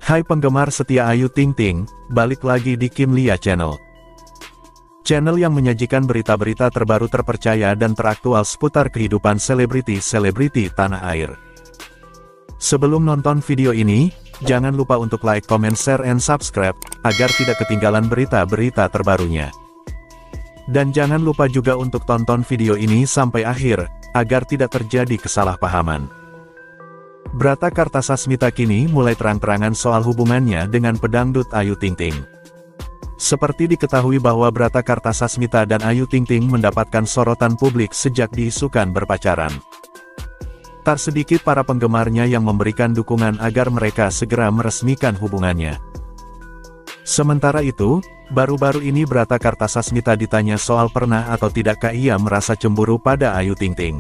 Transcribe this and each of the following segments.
Hai penggemar setia Ayu Ting Ting, balik lagi di Kim Lia Channel. Channel yang menyajikan berita-berita terbaru terpercaya dan teraktual seputar kehidupan selebriti-selebriti tanah air. Sebelum nonton video ini, jangan lupa untuk like, comment, share, and subscribe, agar tidak ketinggalan berita-berita terbarunya. Dan jangan lupa juga untuk tonton video ini sampai akhir, agar tidak terjadi kesalahpahaman. Brata Kartasasmita kini mulai terang-terangan soal hubungannya dengan pedangdut Ayu Ting Ting. Seperti diketahui bahwa Brata Kartasasmita dan Ayu Ting Ting mendapatkan sorotan publik sejak diisukan berpacaran. Tak sedikit para penggemarnya yang memberikan dukungan agar mereka segera meresmikan hubungannya. Sementara itu, baru-baru ini Brata Kartasasmita ditanya soal pernah atau tidakkah ia merasa cemburu pada Ayu Ting Ting.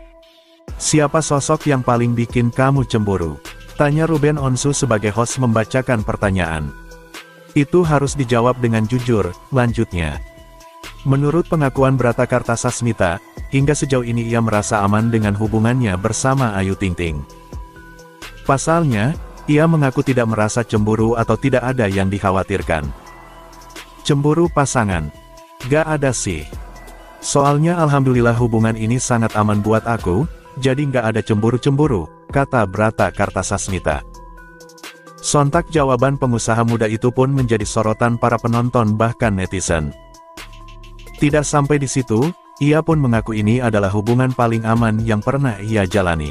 Siapa sosok yang paling bikin kamu cemburu? Tanya Ruben Onsu sebagai host membacakan pertanyaan. Itu harus dijawab dengan jujur, lanjutnya. Menurut pengakuan Brata Kartasasmita, hingga sejauh ini ia merasa aman dengan hubungannya bersama Ayu Ting Ting. Pasalnya, ia mengaku tidak merasa cemburu atau tidak ada yang dikhawatirkan. Cemburu pasangan? Gak ada sih. Soalnya alhamdulillah hubungan ini sangat aman buat aku, jadi nggak ada cemburu-cemburu, kata Brata Kartasasmita. Sontak jawaban pengusaha muda itu pun menjadi sorotan para penonton bahkan netizen. Tidak sampai di situ, ia pun mengaku ini adalah hubungan paling aman yang pernah ia jalani.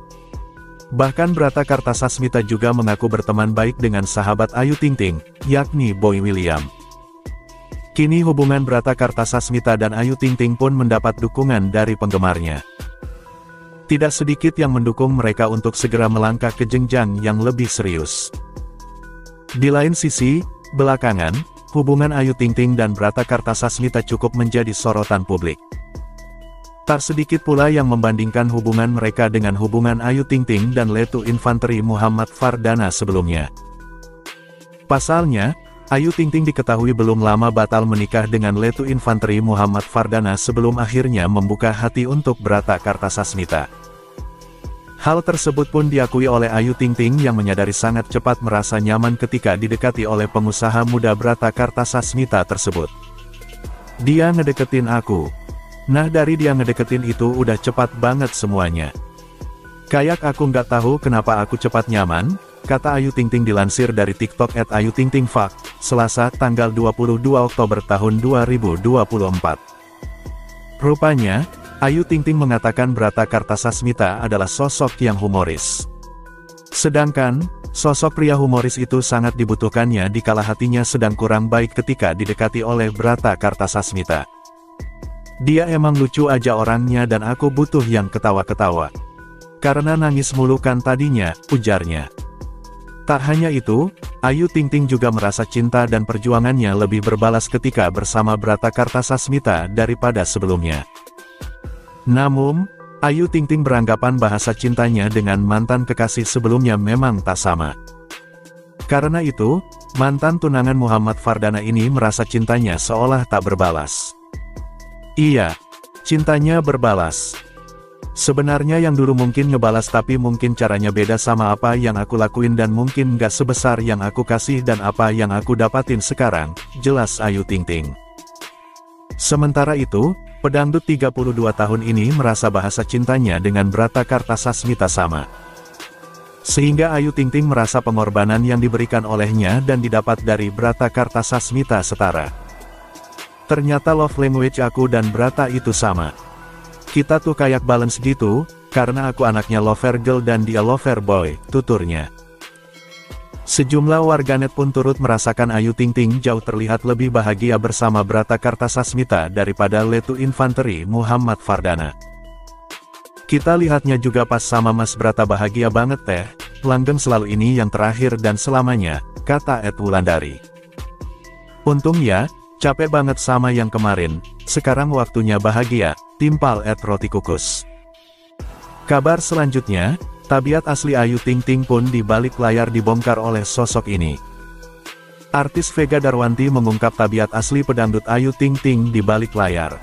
Bahkan Brata Kartasasmita juga mengaku berteman baik dengan sahabat Ayu Ting Ting, yakni Boy William. Kini hubungan Brata Kartasasmita dan Ayu Ting Ting pun mendapat dukungan dari penggemarnya. Tidak sedikit yang mendukung mereka untuk segera melangkah ke jenjang yang lebih serius. Di lain sisi, belakangan, hubungan Ayu Ting Ting dan Brata Kartasasmita cukup menjadi sorotan publik. Tak sedikit pula yang membandingkan hubungan mereka dengan hubungan Ayu Ting Ting dan Letu Infanteri Muhammad Fardana sebelumnya. Pasalnya, Ayu Ting Ting diketahui belum lama batal menikah dengan Letu Infanteri Muhammad Fardana sebelum akhirnya membuka hati untuk Brata Kartasasmita. Hal tersebut pun diakui oleh Ayu Ting Ting yang menyadari sangat cepat merasa nyaman ketika didekati oleh pengusaha muda Brata Kartasasmita tersebut. Dia ngedeketin aku. Nah dari dia ngedeketin itu udah cepat banget semuanya. Kayak aku nggak tahu kenapa aku cepat nyaman, kata Ayu Ting Ting dilansir dari TikTok @ayutingtingfak, Selasa tanggal 22 Oktober tahun 2024. Rupanya, Ayu Ting Ting mengatakan Brata Kartasasmita adalah sosok yang humoris. Sedangkan, sosok pria humoris itu sangat dibutuhkannya dikala hatinya sedang kurang baik ketika didekati oleh Brata Kartasasmita. Dia emang lucu aja orangnya dan aku butuh yang ketawa-ketawa. Karena nangis mulu kan tadinya, ujarnya. Tak hanya itu, Ayu Ting Ting juga merasa cinta dan perjuangannya lebih berbalas ketika bersama Brata Kartasasmita daripada sebelumnya. Namun, Ayu Ting Ting beranggapan bahasa cintanya dengan mantan kekasih sebelumnya memang tak sama. Karena itu, mantan tunangan Muhammad Fardana ini merasa cintanya seolah tak berbalas. Iya, cintanya berbalas. Sebenarnya yang dulu mungkin ngebalas tapi mungkin caranya beda sama apa yang aku lakuin dan mungkin gak sebesar yang aku kasih dan apa yang aku dapatin sekarang, jelas Ayu Ting Ting. Sementara itu, pedangdut 32 tahun ini merasa bahasa cintanya dengan Brata Kartasasmita sama. Sehingga Ayu Ting Ting merasa pengorbanan yang diberikan olehnya dan didapat dari Brata Kartasasmita setara. Ternyata love language aku dan Brata itu sama. Kita tuh kayak balance gitu, karena aku anaknya lover girl dan dia lover boy, tuturnya. Sejumlah warganet pun turut merasakan Ayu Ting Ting jauh terlihat lebih bahagia bersama Brata Kartasasmita daripada Letu Infanteri Muhammad Fardana. Kita lihatnya juga pas sama Mas Brata bahagia banget teh, langgeng selalu ini yang terakhir dan selamanya, kata Wulandari. Untung ya, capek banget sama yang kemarin, sekarang waktunya bahagia, timpal @rotikukus. Kabar selanjutnya, tabiat asli Ayu Ting Ting pun di balik layar dibongkar oleh sosok ini. Artis Vega Darwanti mengungkap tabiat asli pedangdut Ayu Ting Ting di balik layar.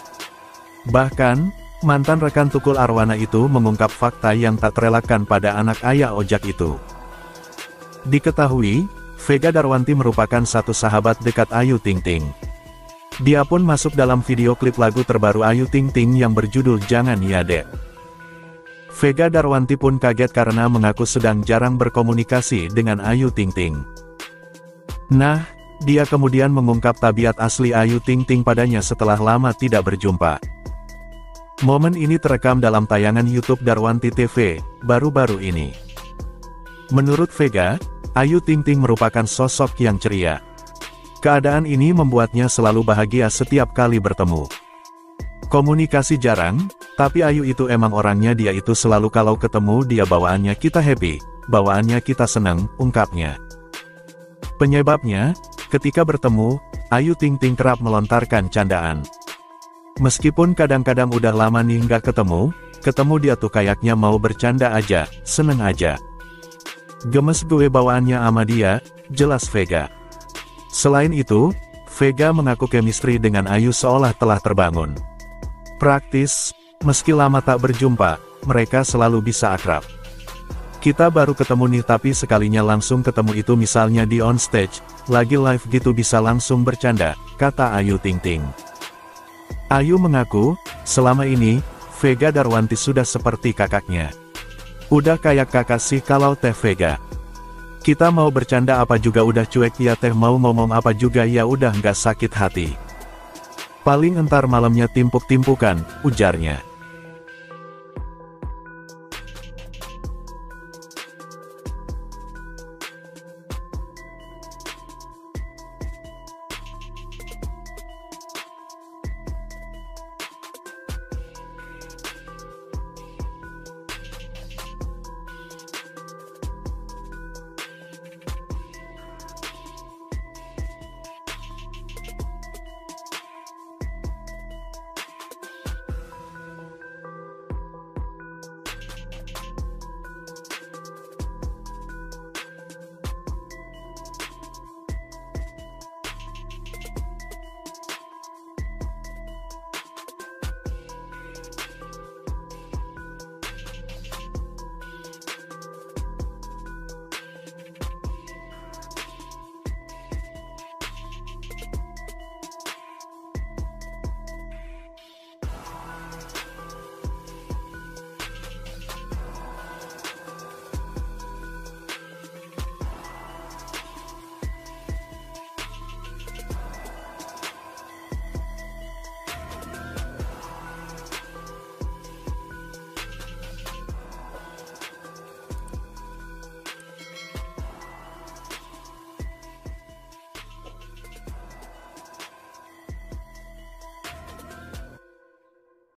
Bahkan, mantan rekan Tukul Arwana itu mengungkap fakta yang tak terelakkan pada anak ayah Ojak itu. Diketahui, Vega Darwanti merupakan satu sahabat dekat Ayu Ting Ting. Dia pun masuk dalam video klip lagu terbaru Ayu Ting Ting yang berjudul Jangan Ya Dek. Vega Darwanti pun kaget karena mengaku sedang jarang berkomunikasi dengan Ayu Ting Ting. Nah, dia kemudian mengungkap tabiat asli Ayu Ting Ting padanya setelah lama tidak berjumpa. Momen ini terekam dalam tayangan YouTube Darwanti TV, baru-baru ini. Menurut Vega, Ayu Ting Ting merupakan sosok yang ceria. Keadaan ini membuatnya selalu bahagia setiap kali bertemu. Komunikasi jarang, tapi Ayu itu emang orangnya dia itu selalu kalau ketemu dia bawaannya kita happy, bawaannya kita seneng, ungkapnya. Penyebabnya, ketika bertemu, Ayu Ting Ting kerap melontarkan candaan. Meskipun kadang-kadang udah lama nih nggak ketemu dia tuh kayaknya mau bercanda aja, seneng aja. Gemes gue bawaannya sama dia, jelas Vega. Selain itu, Vega mengaku chemistry dengan Ayu seolah telah terbangun. Praktis, meski lama tak berjumpa, mereka selalu bisa akrab. Kita baru ketemu nih tapi sekalinya langsung ketemu itu misalnya di on stage, lagi live gitu bisa langsung bercanda, kata Ayu Ting Ting. Ayu mengaku, selama ini, Vega Darwanti sudah seperti kakaknya. Udah kayak kakak sih kalau Teh Vega. Kita mau bercanda apa juga udah cuek ya Teh, mau ngomong apa juga ya udah nggak sakit hati. Paling entar malamnya timpuk-timpukan, ujarnya.